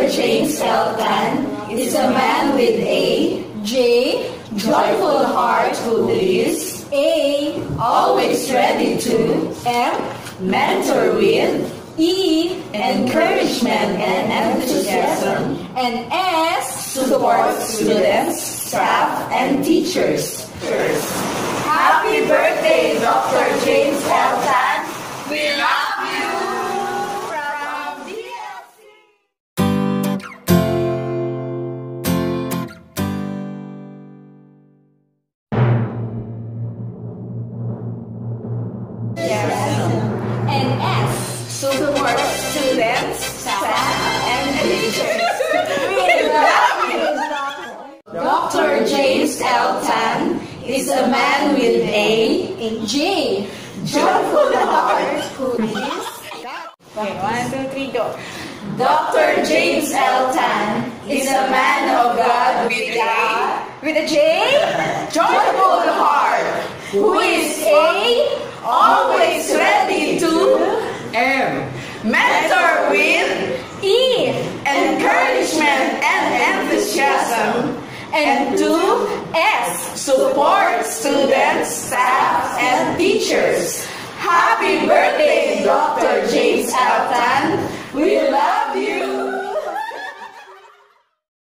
James L. Tan is a man with a J. joyful heart who is A. always ready to M. mentor with E. encouragement and enthusiasm, And S. support students, staff, and teachers. Happy birthday, Dr. James L. Tan. We love you. From DLC. And S. Support students, staff, and teachers. We love you. Dr. James L. Tan is a man with a J. joyful heart who is Okay, 1, 2, 3, go. Dr. James L. Tan is a man of God With a J. joyful heart who is always ready to mentor with E. encouragement and enthusiasm, and to S. support students, staff, and teachers. Happy birthday, Dr. James L. Tan.